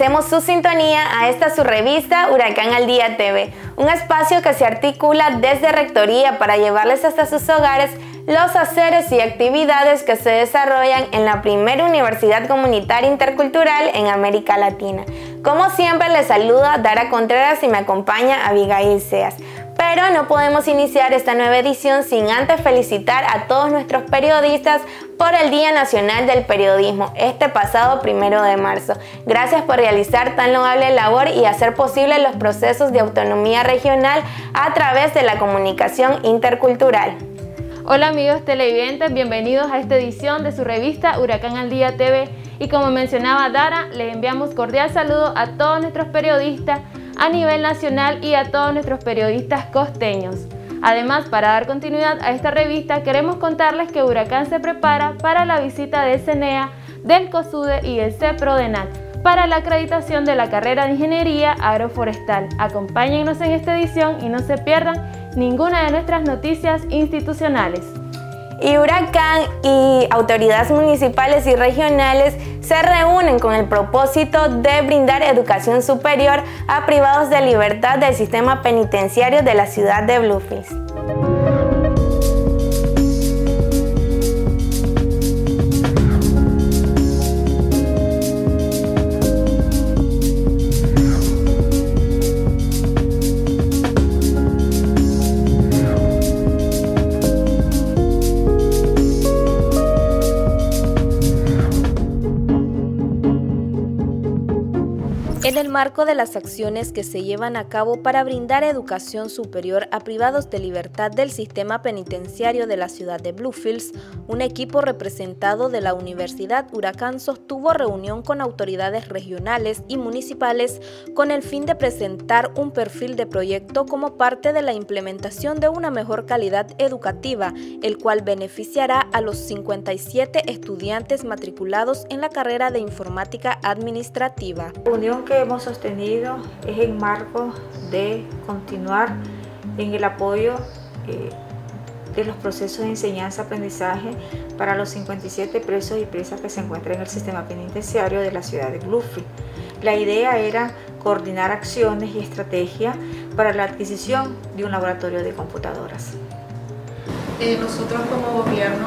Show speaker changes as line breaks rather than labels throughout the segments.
agradecemos su sintonía a esta su revista Huracán al Día TV, un espacio que se articula desde Rectoría para llevarles hasta sus hogares los haceres y actividades que se desarrollan en la primera Universidad Comunitaria Intercultural en América Latina. Como siempre, les saluda Dara Contreras y me acompaña Abigail Seas. Pero no podemos iniciar esta nueva edición sin antes felicitar a todos nuestros periodistas por el Día Nacional del Periodismo, este pasado 1 de marzo. Gracias por realizar tan loable labor y hacer posible los procesos de autonomía regional a través de la comunicación intercultural.
Hola amigos televidentes, bienvenidos a esta edición de su revista Huracán al Día TV. Y como mencionaba Dara, les enviamos cordial saludo a todos nuestros periodistas a nivel nacional y a todos nuestros periodistas costeños. Además, para dar continuidad a esta revista, queremos contarles que Huracán se prepara para la visita del CENEA, del COSUDE y el CEPRODENAC para la acreditación de la carrera de Ingeniería Agroforestal. Acompáñennos en esta edición y no se pierdan ninguna de nuestras noticias institucionales.
Y Huracán y autoridades municipales y regionales se reúnen con el propósito de brindar educación superior a privados de libertad del sistema penitenciario de la ciudad de Bluefields.
En el marco de las acciones que se llevan a cabo para brindar educación superior a privados de libertad del sistema penitenciario de la ciudad de Bluefields, un equipo representado de la Universidad Huracán sostuvo reunión con autoridades regionales y municipales con el fin de presentar un perfil de proyecto como parte de la implementación de una mejor calidad educativa, el cual beneficiará a los 57 estudiantes matriculados en la carrera de Informática Administrativa.
Que hemos sostenido es en marco de continuar en el apoyo de los procesos de enseñanza-aprendizaje para los 57 presos y presas que se encuentran en el sistema penitenciario de la ciudad de Bluefields. La idea era coordinar acciones y estrategias para la adquisición de un laboratorio de computadoras.
Nosotros como gobierno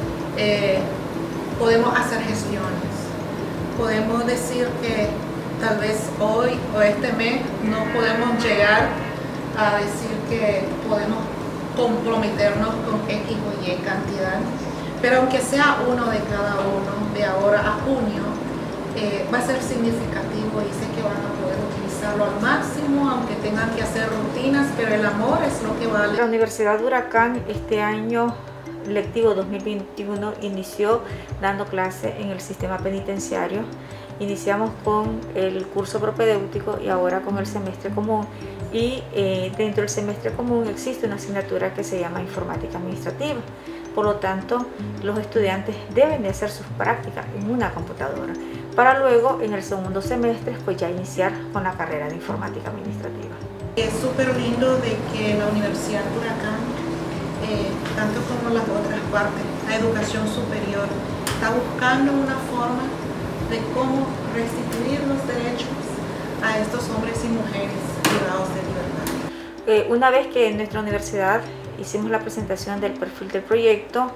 podemos hacer gestiones, podemos decir que tal vez hoy o este mes no podemos llegar a decir que podemos comprometernos con X o Y cantidad, pero aunque sea uno de cada uno, de ahora a junio, va a ser significativo y sé que van a poder utilizarlo al máximo, aunque tengan que hacer rutinas, pero el amor es lo que vale.
La Universidad Huracán este año lectivo 2021 inició dando clase en el sistema penitenciario. Iniciamos con el curso propedéutico y ahora con el semestre común, y dentro del semestre común existe una asignatura que se llama Informática Administrativa. Por lo tanto, los estudiantes deben de hacer sus prácticas en una computadora para luego en el segundo semestre pues ya iniciar con la carrera de Informática Administrativa.
Es súper lindo de que la Universidad Huracán, tanto como las otras partes, la educación superior, está buscando una forma de cómo restituir los derechos a estos hombres y mujeres privados de libertad.
Una vez que en nuestra universidad hicimos la presentación del perfil del proyecto,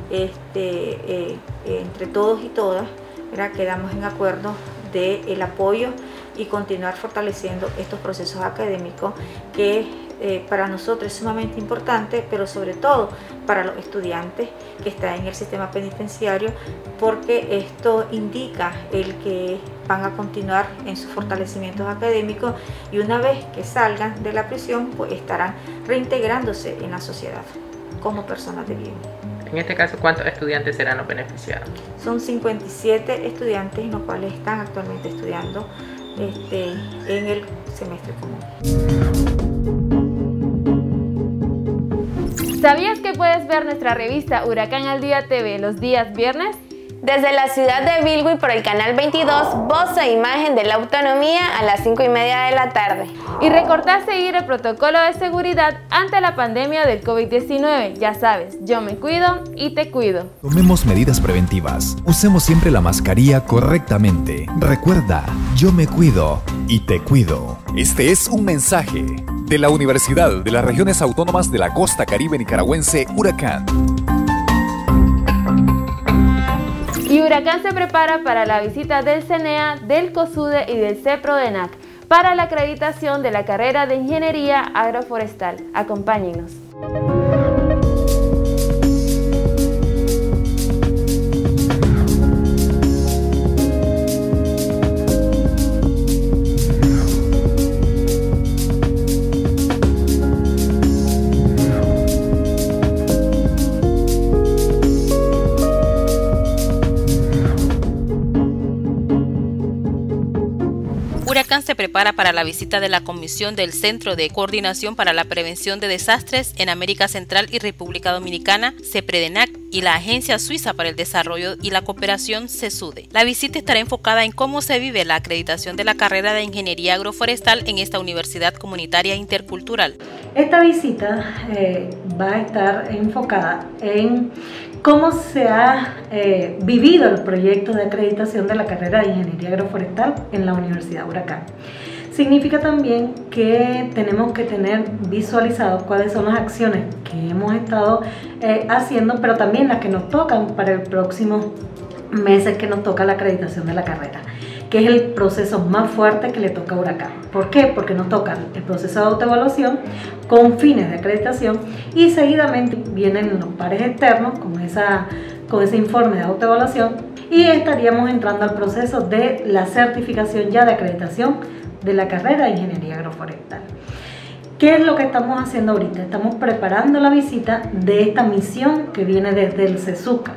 entre todos y todas, quedamos en acuerdo del apoyo y continuar fortaleciendo estos procesos académicos que para nosotros es sumamente importante, pero sobre todo para los estudiantes que están en el sistema penitenciario, porque esto indica el que van a continuar en sus fortalecimientos académicos y una vez que salgan de la prisión pues estarán reintegrándose en la sociedad como personas de bien.
En este caso, ¿cuántos estudiantes serán los beneficiados?
Son 57 estudiantes, los cuales están actualmente estudiando en el semestre común.
¿Sabías que puedes ver nuestra revista Huracán al Día TV los días viernes?
Desde la ciudad de Bilwi por el canal 22, Voz e Imagen de la Autonomía a las 5:30 de la tarde.
Y recordá seguir el protocolo de seguridad ante la pandemia del COVID-19. Ya sabes, yo me cuido y te cuido.
Tomemos medidas preventivas. Usemos siempre la mascarilla correctamente. Recuerda, yo me cuido y te cuido. Este es un mensaje de la Universidad de las Regiones Autónomas de la Costa Caribe Nicaragüense, Huracán.
Y Huracán se prepara para la visita del CENEA, del COSUDE y del CEPRODENAC para la acreditación de la carrera de Ingeniería Agroforestal. Acompáñennos.
Huracán se prepara para la visita de la Comisión del Centro de Coordinación para la Prevención de Desastres en América Central y República Dominicana, CEPRODENAC, y la Agencia Suiza para el Desarrollo y la Cooperación, CESUDE. La visita estará enfocada en cómo se vive la acreditación de la carrera de Ingeniería Agroforestal en esta Universidad Comunitaria Intercultural.
Esta visita va a estar enfocada en cómo se ha vivido el proyecto de acreditación de la carrera de Ingeniería Agroforestal en la Universidad Huracán. Significa también que tenemos que tener visualizado cuáles son las acciones que hemos estado haciendo, pero también las que nos tocan para el próximo meses que nos toca la acreditación de la carrera, que es el proceso más fuerte que le toca a Huracán. ¿Por qué? Porque nos toca el proceso de autoevaluación con fines de acreditación y seguidamente vienen los pares externos con ese informe de autoevaluación y estaríamos entrando al proceso de la certificación ya de acreditación de la carrera de Ingeniería Agroforestal. ¿Qué es lo que estamos haciendo ahorita? Estamos preparando la visita de esta misión que viene desde el CESUCA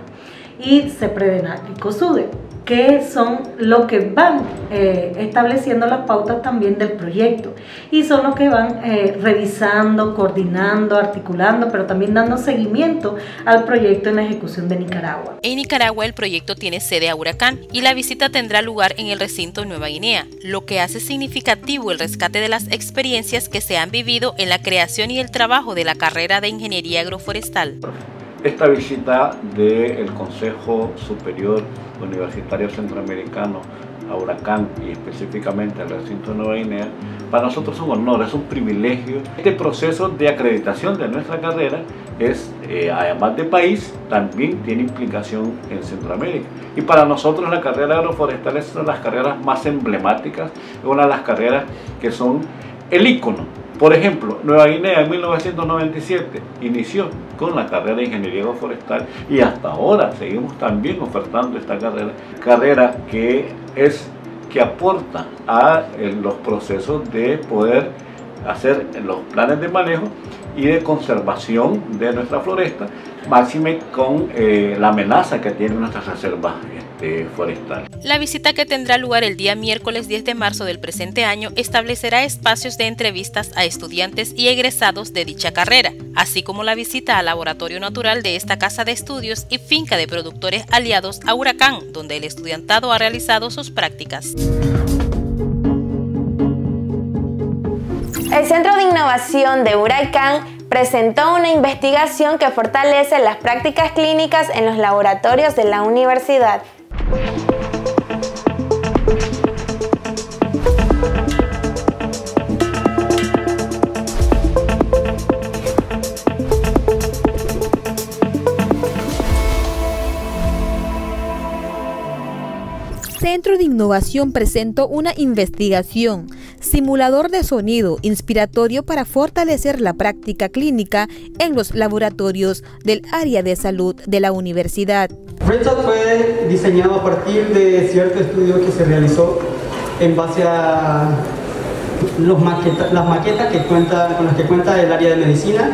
y CEPRODENAC y COSUDE, que son los que van estableciendo las pautas también del proyecto y son los que van revisando, coordinando, articulando, pero también dando seguimiento al proyecto en la ejecución de Nicaragua.
En Nicaragua el proyecto tiene sede a Huracán y la visita tendrá lugar en el recinto Nueva Guinea, lo que hace significativo el rescate de las experiencias que se han vivido en la creación y el trabajo de la carrera de Ingeniería Agroforestal.
Esta visita del Consejo Superior Universitario Centroamericano a Huracán y específicamente al recinto de Nueva Guinea, para nosotros es un honor, es un privilegio. Este proceso de acreditación de nuestra carrera es, además de país, también tiene implicación en Centroamérica. Y para nosotros la carrera agroforestal es una de las carreras más emblemáticas, es una de las carreras que son el ícono. Por ejemplo, Nueva Guinea en 1997 inició con la carrera de Ingeniería Agroforestal y hasta ahora seguimos también ofertando esta carrera que aporta a los procesos de poder hacer los planes de manejo y de conservación de nuestra floresta, máxime con la amenaza que tienen nuestras reservas forestales.
La visita, que tendrá lugar el día miércoles 10 de marzo del presente año, establecerá espacios de entrevistas a estudiantes y egresados de dicha carrera, así como la visita al laboratorio natural de esta casa de estudios y finca de productores aliados a Huracán, donde el estudiantado ha realizado sus prácticas.
El Centro de Innovación de Huracán presentó una investigación que fortalece las prácticas clínicas en los laboratorios de la universidad.
Centro de Innovación presentó una investigación, simulador de sonido inspiratorio para fortalecer la práctica clínica en los laboratorios del área de salud de la universidad.
RedShot fue diseñado a partir de cierto estudio que se realizó en base a las maquetas con las que cuenta el área de medicina.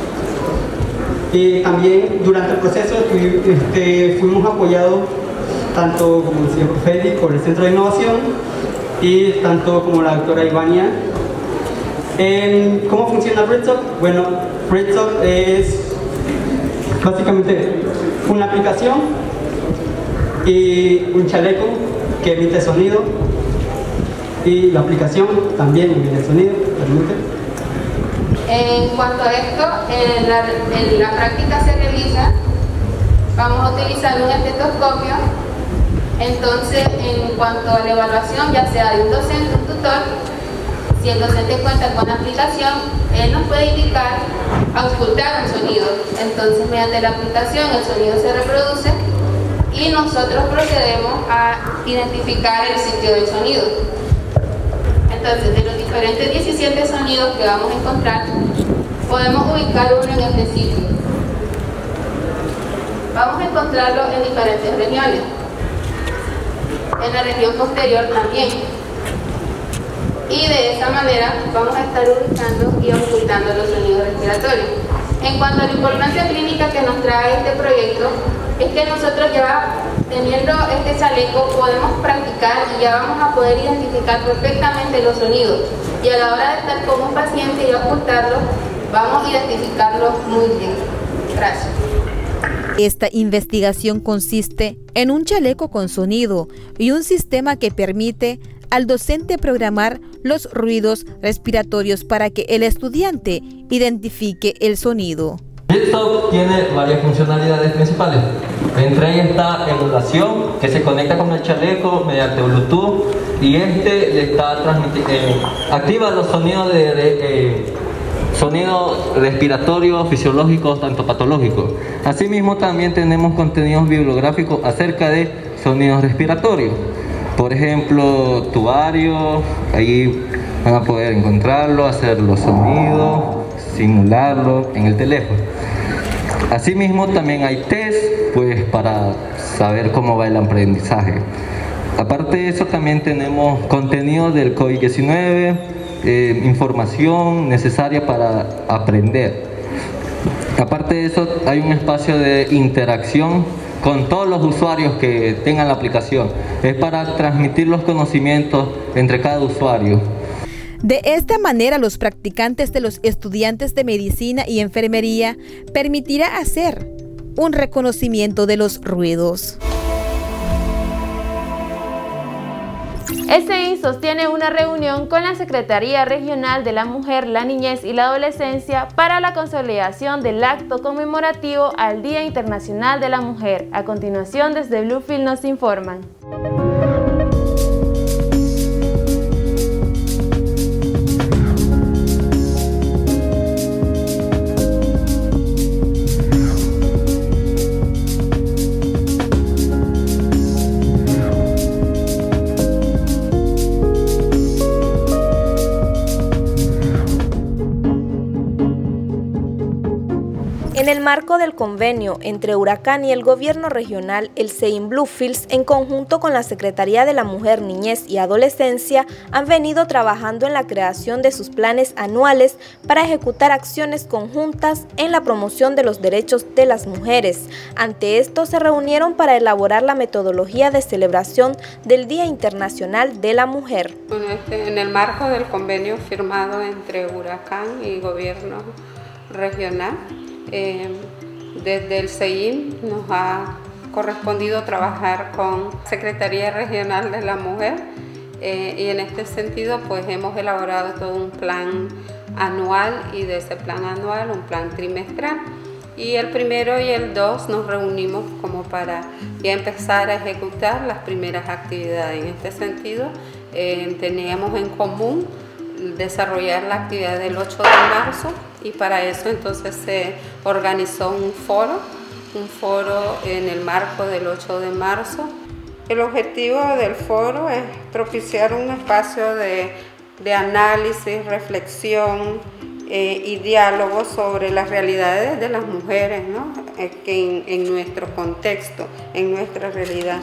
También durante el proceso fuimos apoyados tanto como el señor Fedi por el Centro de Innovación y tanto como la doctora Ivania. ¿Cómo funciona RedShot? Bueno, RedShot es básicamente una aplicación y un chaleco que emite sonido, y la aplicación también emite sonido.
En cuanto a esto, en la práctica se realiza, vamos a utilizar un estetoscopio. Entonces, en cuanto a la evaluación, ya sea de un docente o un tutor, si el docente cuenta con la aplicación, él nos puede indicar auscultar un sonido. Entonces, mediante la aplicación, el sonido se reproduce y nosotros procedemos a identificar el sitio del sonido. Entonces, de los diferentes 17 sonidos que vamos a encontrar, podemos ubicar uno en este sitio. Vamos a encontrarlo en diferentes regiones. En la región posterior también. Y de esa manera vamos a estar ubicando y ocultando los sonidos respiratorios. En cuanto a la importancia clínica que nos trae este proyecto, es que nosotros ya teniendo este chaleco podemos practicar y ya vamos a poder identificar perfectamente los sonidos. Y a la hora de estar con un paciente y ocultarlo, vamos a identificarlo muy bien. Gracias.
Esta investigación consiste en un chaleco con sonido y un sistema que permite al docente programar los ruidos respiratorios para que el estudiante identifique el sonido.
Esto tiene varias funcionalidades principales. Entre ellas está emulación, que se conecta con el chaleco mediante Bluetooth y le está activa los sonidos sonidos respiratorios, fisiológicos, tanto patológicos. Asimismo, también tenemos contenidos bibliográficos acerca de sonidos respiratorios. Por ejemplo, tubario, ahí van a poder encontrarlo, hacer los sonidos, simularlo en el teléfono. Asimismo, también hay test, pues, para saber cómo va el aprendizaje. Aparte de eso, también tenemos contenido del COVID-19, información necesaria para aprender. Aparte de eso, hay un espacio de interacción con todos los usuarios que tengan la aplicación. Es para transmitir los conocimientos entre cada usuario.
De esta manera, los practicantes de los estudiantes de medicina y enfermería permitirá hacer un reconocimiento de los ruidos.
SEI sostiene una reunión con la Secretaría Regional de la Mujer, la Niñez y la Adolescencia para la consolidación del acto conmemorativo al Día Internacional de la Mujer. A continuación, desde Bluefield nos informan.
En el marco del convenio entre Huracán y el gobierno regional, el SEIN Bluefields, en conjunto con la Secretaría de la Mujer, Niñez y Adolescencia, han venido trabajando en la creación de sus planes anuales para ejecutar acciones conjuntas en la promoción de los derechos de las mujeres. Ante esto, se reunieron para elaborar la metodología de celebración del Día Internacional de la Mujer.
Bueno, en el marco del convenio firmado entre Huracán y gobierno regional, desde el SEIN nos ha correspondido trabajar con Secretaría Regional de la Mujer y en este sentido pues hemos elaborado todo un plan anual y de ese plan anual un plan trimestral, y el 1 y el 2 nos reunimos como para ya empezar a ejecutar las primeras actividades. En este sentido teníamos en común desarrollar la actividad del 8 de marzo y para eso entonces se organizó un foro en el marco del 8 de marzo. El objetivo del foro es propiciar un espacio de análisis, reflexión y diálogo sobre las realidades de las mujeres, ¿no? En nuestro contexto, en nuestra realidad.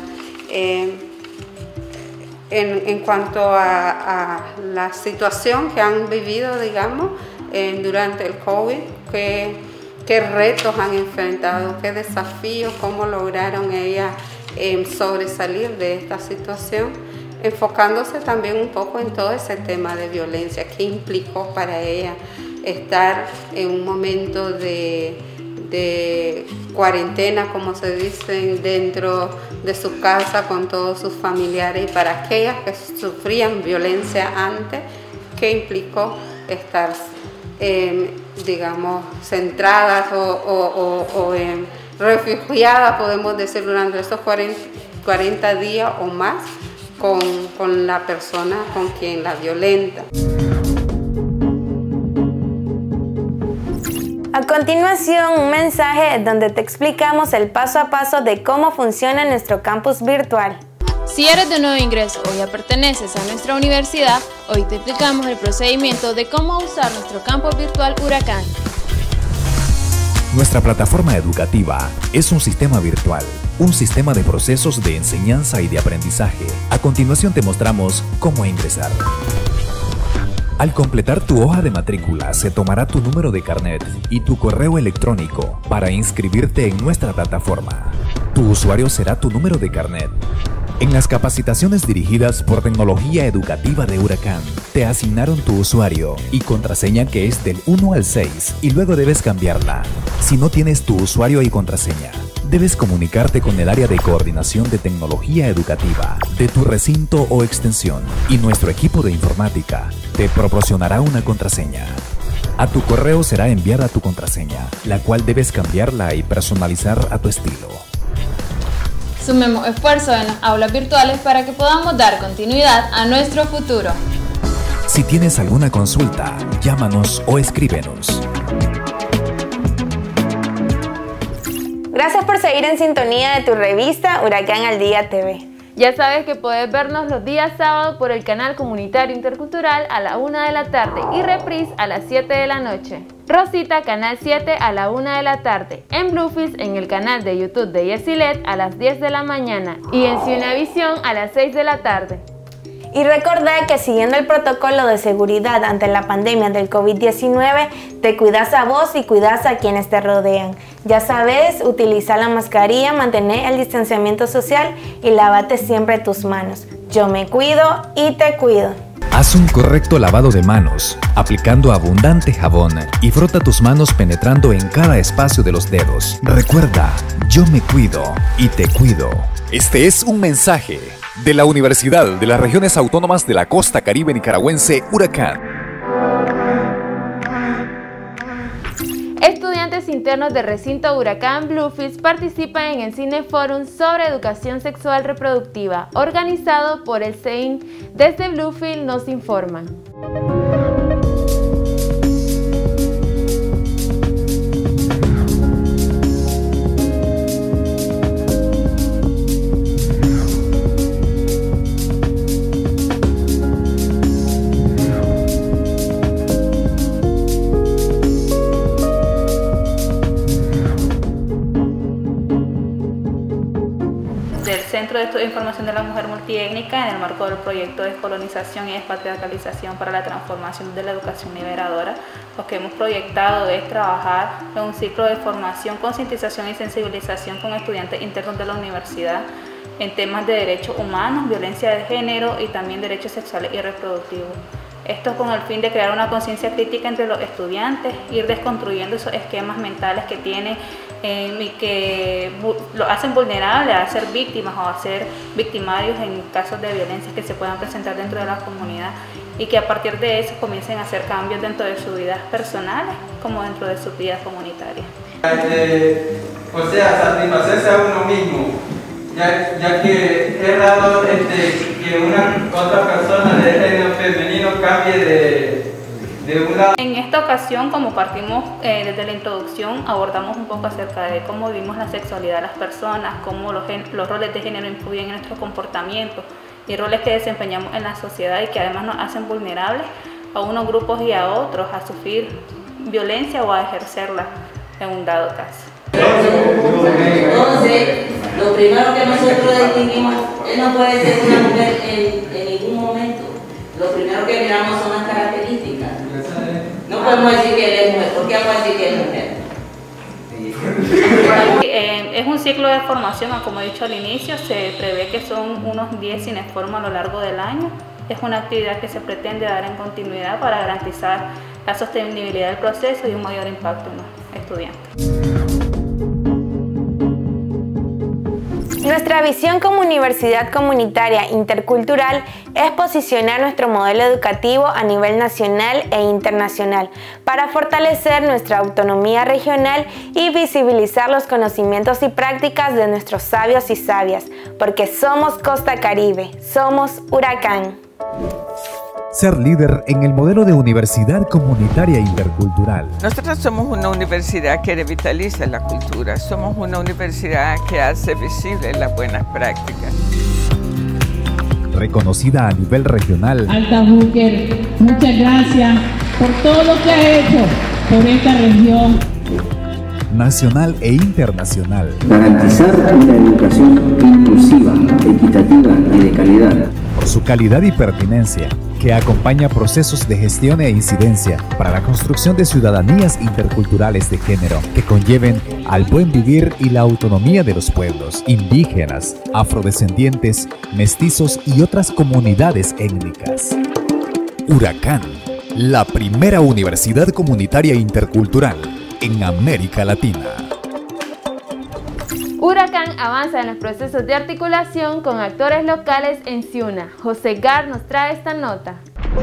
En cuanto a la situación que han vivido, digamos, durante el COVID, qué retos han enfrentado, qué desafíos, cómo lograron ellas sobresalir de esta situación, enfocándose también un poco en todo ese tema de violencia, qué implicó para ellas estar en un momento de de cuarentena, como se dice, dentro de su casa con todos sus familiares, y para aquellas que sufrían violencia antes, que implicó estar, digamos, centradas o refugiadas, podemos decir, durante estos 40 días o más con la persona con quien la violenta.
A continuación, un mensaje donde te explicamos el paso a paso de cómo funciona nuestro campus virtual.
Si eres de nuevo ingreso o ya perteneces a nuestra universidad, hoy te explicamos el procedimiento de cómo usar nuestro campus virtual Huracán.
Nuestra plataforma educativa es un sistema virtual, un sistema de procesos de enseñanza y de aprendizaje. A continuación te mostramos cómo ingresar. Al completar tu hoja de matrícula, se tomará tu número de carnet y tu correo electrónico para inscribirte en nuestra plataforma. Tu usuario será tu número de carnet. En las capacitaciones dirigidas por Tecnología Educativa de Huracán, te asignaron tu usuario y contraseña que es del 1 al 6 y luego debes cambiarla. Si no tienes tu usuario y contraseña, debes comunicarte con el área de coordinación de tecnología educativa de tu recinto o extensión y nuestro equipo de informática te proporcionará una contraseña. A tu correo será enviada tu contraseña, la cual debes cambiarla y personalizar a tu estilo.
Sumemos esfuerzos en las aulas virtuales para que podamos dar continuidad a nuestro futuro.
Si tienes alguna consulta, llámanos o escríbenos.
Gracias por seguir en sintonía de tu revista Huracán al Día TV.
Ya sabes que puedes vernos los días sábados por el canal comunitario intercultural a la 1 de la tarde y reprise a las 7 de la noche. Rosita, canal 7 a la 1 de la tarde. En Bluefields, en el canal de YouTube de Yesilet a las 10 de la mañana. Y en Ciunavisión a las 6 de la tarde.
Y recordad que siguiendo el protocolo de seguridad ante la pandemia del COVID-19, te cuidas a vos y cuidas a quienes te rodean. Ya sabes, utiliza la mascarilla, mantener el distanciamiento social y lávate siempre tus manos. Yo me cuido y te cuido.
Haz un correcto lavado de manos, aplicando abundante jabón y frota tus manos penetrando en cada espacio de los dedos. Recuerda, yo me cuido y te cuido. Este es un mensaje de la Universidad de las Regiones Autónomas de la Costa Caribe Nicaragüense, Huracán.
Estudiantes internos del recinto Huracán Bluefields participan en el Cineforum sobre educación sexual reproductiva, organizado por el CEIN. Desde Bluefields nos informan.
Centro de Estudio e Información de la Mujer Multiétnica en el marco del proyecto de Descolonización y Despatriarcalización para la Transformación de la Educación Liberadora. Lo que hemos proyectado es trabajar en un ciclo de formación, concientización y sensibilización con estudiantes internos de la universidad en temas de derechos humanos, violencia de género y también derechos sexuales y reproductivos. Esto con el fin de crear una conciencia crítica entre los estudiantes, ir desconstruyendo esos esquemas mentales que tienen y que lo hacen vulnerables a ser víctimas o a ser victimarios en casos de violencia que se puedan presentar dentro de la comunidad, y que a partir de eso comiencen a hacer cambios dentro de sus vidas personales como dentro de sus vidas comunitarias.
O sea, satisfacerse a uno mismo, ya que es raro que una otra persona de género femenino cambie de un lado.
En esta ocasión, como partimos desde la introducción, abordamos un poco acerca de cómo vivimos la sexualidad de las personas, cómo los roles de género influyen en nuestro comportamiento y roles que desempeñamos en la sociedad y que además nos hacen vulnerables a unos grupos y a otros a sufrir violencia o a ejercerla en un dado caso.
Entonces, lo primero que nosotros distinguimos, él no puede ser una mujer en ningún momento. Lo primero que miramos son las características. No podemos decir que él es mujer. ¿Por qué vamos a decir que es mujer?
Es un ciclo de formación, como he dicho al inicio, se prevé que son unos 10 cineforums a lo largo del año. Es una actividad que se pretende dar en continuidad para garantizar la sostenibilidad del proceso y un mayor impacto en los estudiantes.
Nuestra visión como universidad comunitaria intercultural es posicionar nuestro modelo educativo a nivel nacional e internacional para fortalecer nuestra autonomía regional y visibilizar los conocimientos y prácticas de nuestros sabios y sabias, porque somos Costa Caribe, somos Huracán.
Ser líder en el modelo de universidad comunitaria intercultural.
Nosotros somos una universidad que revitaliza la cultura, somos una universidad que hace visibles las buenas prácticas.
Reconocida a nivel regional.
Alta Booker, muchas gracias por todo lo que ha hecho por esta región.
Nacional e internacional.
Garantizar una educación inclusiva, equitativa y de calidad.
Por su calidad y pertinencia, que acompaña procesos de gestión e incidencia para la construcción de ciudadanías interculturales de género que conlleven al buen vivir y la autonomía de los pueblos indígenas, afrodescendientes, mestizos y otras comunidades étnicas. Huracán, la primera universidad comunitaria intercultural en América Latina.
Huracán avanza en los procesos de articulación con actores locales en Ciuna. José Gar nos trae esta nota.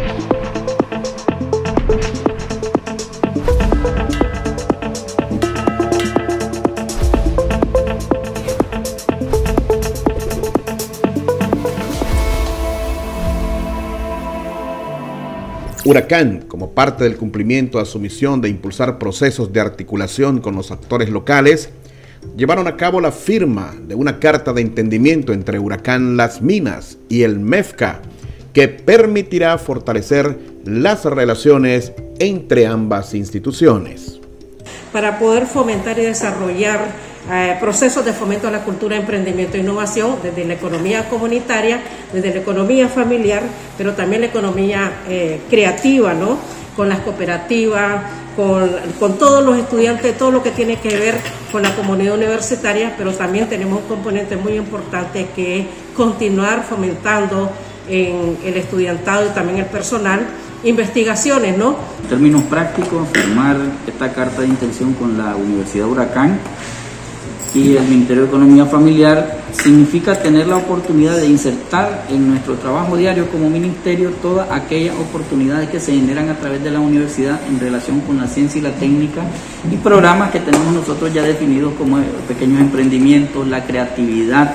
Huracán, como parte del cumplimiento a su misión de impulsar procesos de articulación con los actores locales, llevaron a cabo la firma de una carta de entendimiento entre Huracán Las Minas y el MEFCA, que permitirá fortalecer las relaciones entre ambas instituciones.
Para poder fomentar y desarrollar procesos de fomento a la cultura, emprendimiento e innovación desde la economía comunitaria, desde la economía familiar, pero también la economía creativa, ¿no? Con las cooperativas, con todos los estudiantes, todo lo que tiene que ver con la comunidad universitaria, pero también tenemos un componente muy importante que es continuar fomentando en el estudiantado y también el personal investigaciones, ¿no?
En términos prácticos, firmar esta carta de intención con la Universidad Huracán y el Ministerio de Economía Familiar significa tener la oportunidad de insertar en nuestro trabajo diario como ministerio todas aquellas oportunidades que se generan a través de la universidad en relación con la ciencia y la técnica y programas que tenemos nosotros ya definidos como pequeños emprendimientos, la creatividad,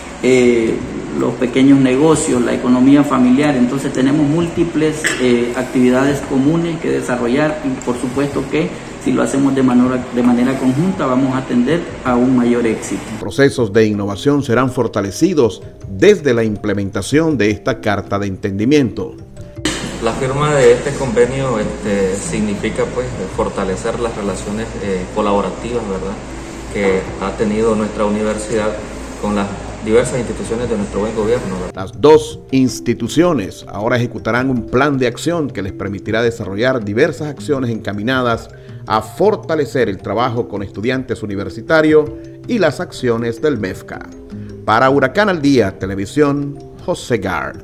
los pequeños negocios, la economía familiar. Entonces tenemos múltiples actividades comunes que desarrollar y por supuesto que si lo hacemos de manera conjunta vamos a tender a un mayor éxito.
Procesos de innovación serán fortalecidos desde la implementación de esta carta de entendimiento.
La firma de este convenio significa pues fortalecer las relaciones colaborativas, ¿verdad?, que ha tenido nuestra universidad con las diversas instituciones de nuestro buen gobierno, ¿verdad?
Las dos instituciones ahora ejecutarán un plan de acción que les permitirá desarrollar diversas acciones encaminadas a fortalecer el trabajo con estudiantes universitarios y las acciones del MEFCA. Para Huracán al Día Televisión, José Gar.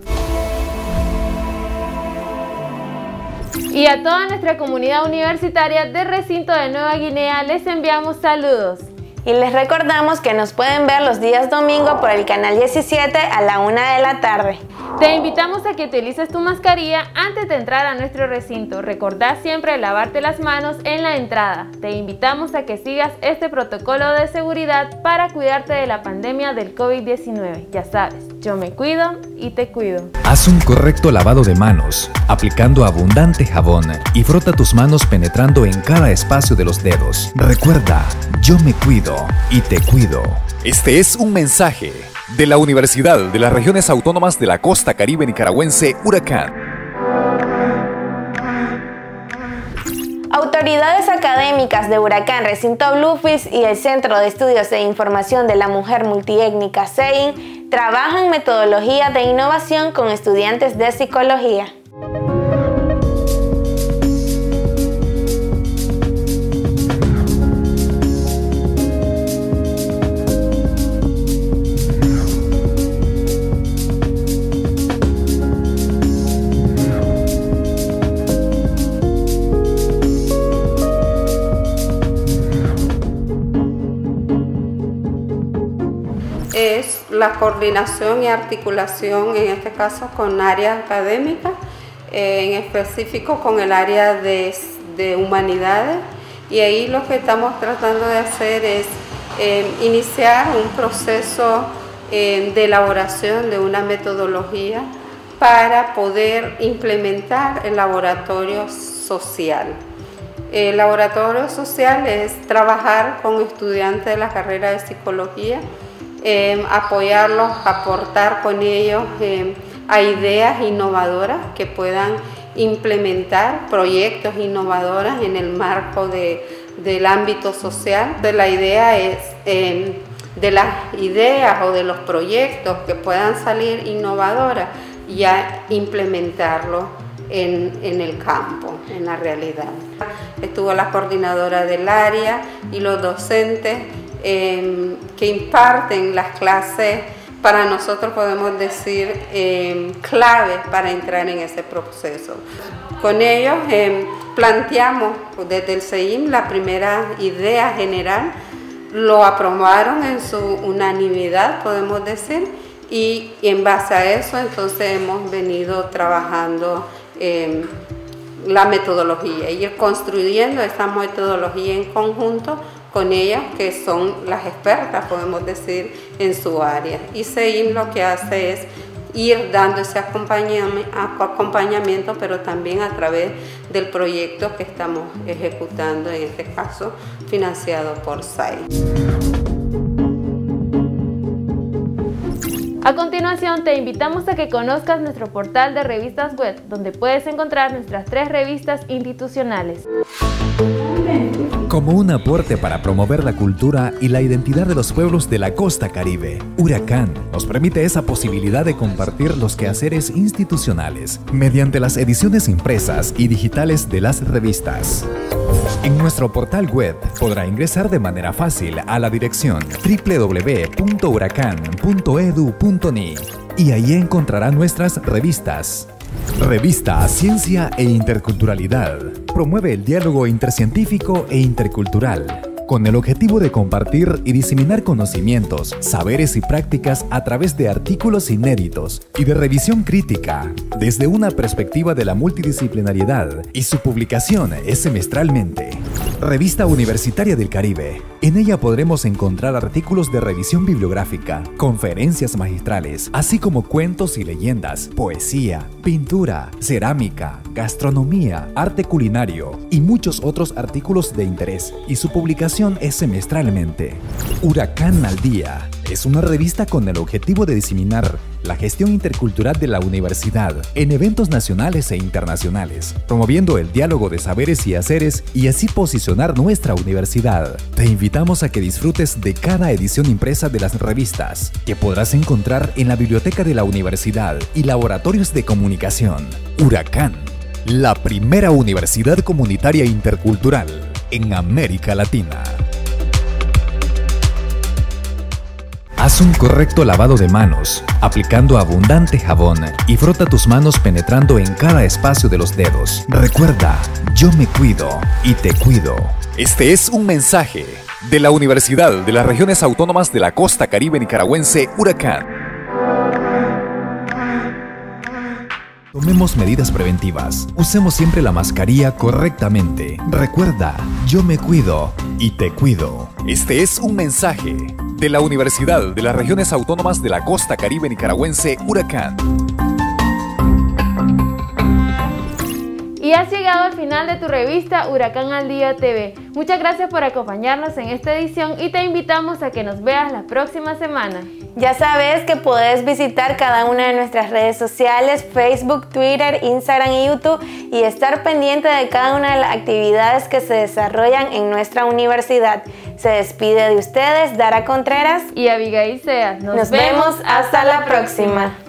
Y a toda nuestra comunidad universitaria del recinto de Nueva Guinea les enviamos saludos.
Y les recordamos que nos pueden ver los días domingo por el canal 17 a la 1 de la tarde.
Te invitamos a que utilices tu mascarilla antes de entrar a nuestro recinto. Recordá siempre lavarte las manos en la entrada. Te invitamos a que sigas este protocolo de seguridad para cuidarte de la pandemia del COVID-19. Ya sabes, yo me cuido y te cuido.
Haz un correcto lavado de manos, aplicando abundante jabón y frota tus manos penetrando en cada espacio de los dedos. Recuerda, yo me cuido y te cuido. Este es un mensaje de la Universidad de las Regiones Autónomas de la Costa Caribe Nicaragüense, Huracán.
Autoridades académicas de Huracán, Recinto Bluefields y el Centro de Estudios e Información de la Mujer Multiétnica, CEIN, trabajan metodología de innovación con estudiantes de psicología.
Es
la coordinación y articulación, en este caso con áreas académicas, en específico con el área de humanidades, y ahí lo que estamos tratando de hacer es iniciar un proceso de elaboración de una metodología para poder implementar el laboratorio social. El laboratorio social es trabajar con estudiantes de la carrera de psicología, apoyarlos, aportar con ellos a ideas innovadoras que puedan implementar proyectos innovadores en el marco del ámbito social. La idea es de las ideas o de los proyectos que puedan salir innovadoras, ya implementarlo en el campo, en la realidad. Estuvo la coordinadora del área y los docentes que imparten las clases, para nosotros podemos decir claves para entrar en ese proceso. Con ellos planteamos desde el CEIM la primera idea general, lo aprobaron en su unanimidad, podemos decir, y en base a eso entonces hemos venido trabajando la metodología, ir construyendo esa metodología en conjunto con ellas, que son las expertas, podemos decir, en su área. Y CEIM lo que hace es ir dando ese acompañamiento, pero también a través del proyecto que estamos ejecutando, en este caso financiado por SAI.
A continuación, te invitamos a que conozcas nuestro portal de revistas web, donde puedes encontrar nuestras 3 revistas institucionales.
Como un aporte para promover la cultura y la identidad de los pueblos de la costa caribe, Huracán nos permite esa posibilidad de compartir los quehaceres institucionales mediante las ediciones impresas y digitales de las revistas. En nuestro portal web podrá ingresar de manera fácil a la dirección www.huracan.edu.ni y ahí encontrará nuestras revistas. Revista Ciencia e Interculturalidad promueve el diálogo intercientífico e intercultural con el objetivo de compartir y diseminar conocimientos, saberes y prácticas a través de artículos inéditos y de revisión crítica desde una perspectiva de la multidisciplinariedad, y su publicación es semestralmente. Revista Universitaria del Caribe. En ella podremos encontrar artículos de revisión bibliográfica, conferencias magistrales, así como cuentos y leyendas, poesía, pintura, cerámica, gastronomía, arte culinario y muchos otros artículos de interés, y su publicación es semestralmente. Huracán al Día es una revista con el objetivo de diseminar la gestión intercultural de la universidad en eventos nacionales e internacionales, promoviendo el diálogo de saberes y haceres y así posicionar nuestra universidad. Te invitamos a que disfrutes de cada edición impresa de las revistas, que podrás encontrar en la biblioteca de la universidad y laboratorios de comunicación. Huracán, la primera universidad comunitaria intercultural en América Latina. Haz un correcto lavado de manos, aplicando abundante jabón, y frota tus manos penetrando en cada espacio de los dedos. Recuerda, yo me cuido y te cuido. Este es un mensaje de la Universidad de las Regiones Autónomas de la Costa Caribe Nicaragüense, Huracán. Tomemos medidas preventivas. Usemos siempre la mascarilla correctamente. Recuerda, yo me cuido y te cuido. Este es un mensaje de la Universidad de las Regiones Autónomas de la Costa Caribe Nicaragüense, Huracán.
Y has llegado al final de tu revista Huracán al Día TV. Muchas gracias por acompañarnos en esta edición y te invitamos a que nos veas la próxima semana.
Ya sabes que puedes visitar cada una de nuestras redes sociales, Facebook, Twitter, Instagram y YouTube, y estar pendiente de cada una de las actividades que se desarrollan en nuestra universidad. Se despide de ustedes Dara Contreras
y Abigail Seas.
Nos vemos hasta la próxima.